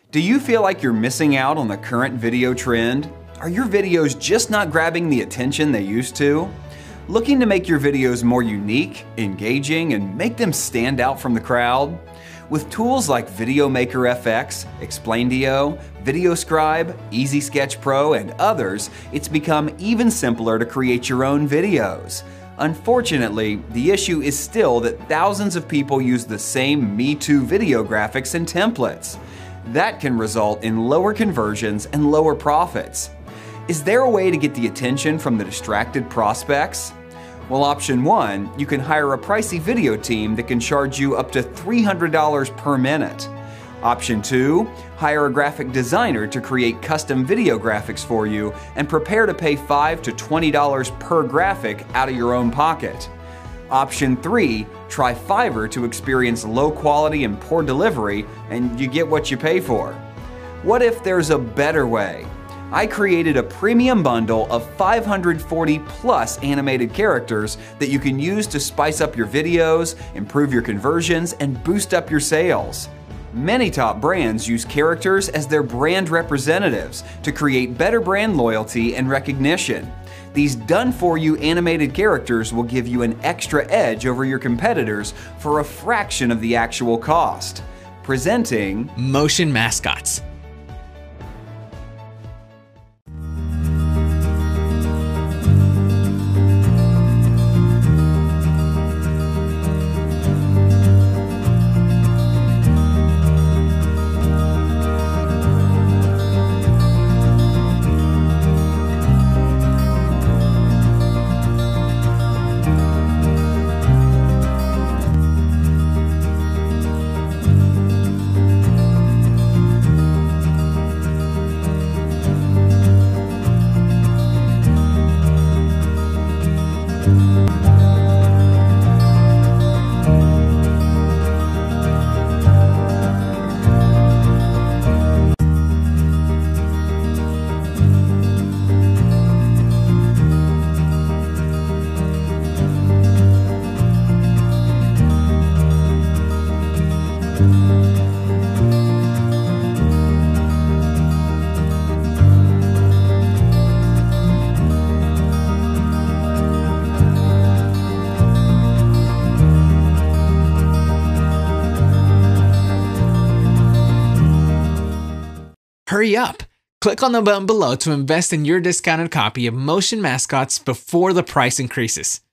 Do you feel like you're missing out on the current video trend? Are your videos just not grabbing the attention they used to? Looking to make your videos more unique, engaging, and make them stand out from the crowd? With tools like VideoMaker FX, Explaindio, VideoScribe, Easy Sketch Pro, and others, it's become even simpler to create your own videos. Unfortunately, the issue is still that thousands of people use the same Me Too video graphics and templates. That can result in lower conversions and lower profits. Is there a way to get the attention from the distracted prospects? Well, option one, you can hire a pricey video team that can charge you up to $300 per minute. Option two, hire a graphic designer to create custom video graphics for you and prepare to pay $5 to $20 per graphic out of your own pocket. Option three, try Fiverr to experience low quality and poor delivery, and you get what you pay for. What if there's a better way? I created a premium bundle of 540 plus animated characters that you can use to spice up your videos, improve your conversions, and boost up your sales. Many top brands use characters as their brand representatives to create better brand loyalty and recognition. These done-for-you animated characters will give you an extra edge over your competitors for a fraction of the actual cost. Presenting Motion Mascots. Hurry up! Click on the button below to invest in your discounted copy of Motion Mascots before the price increases.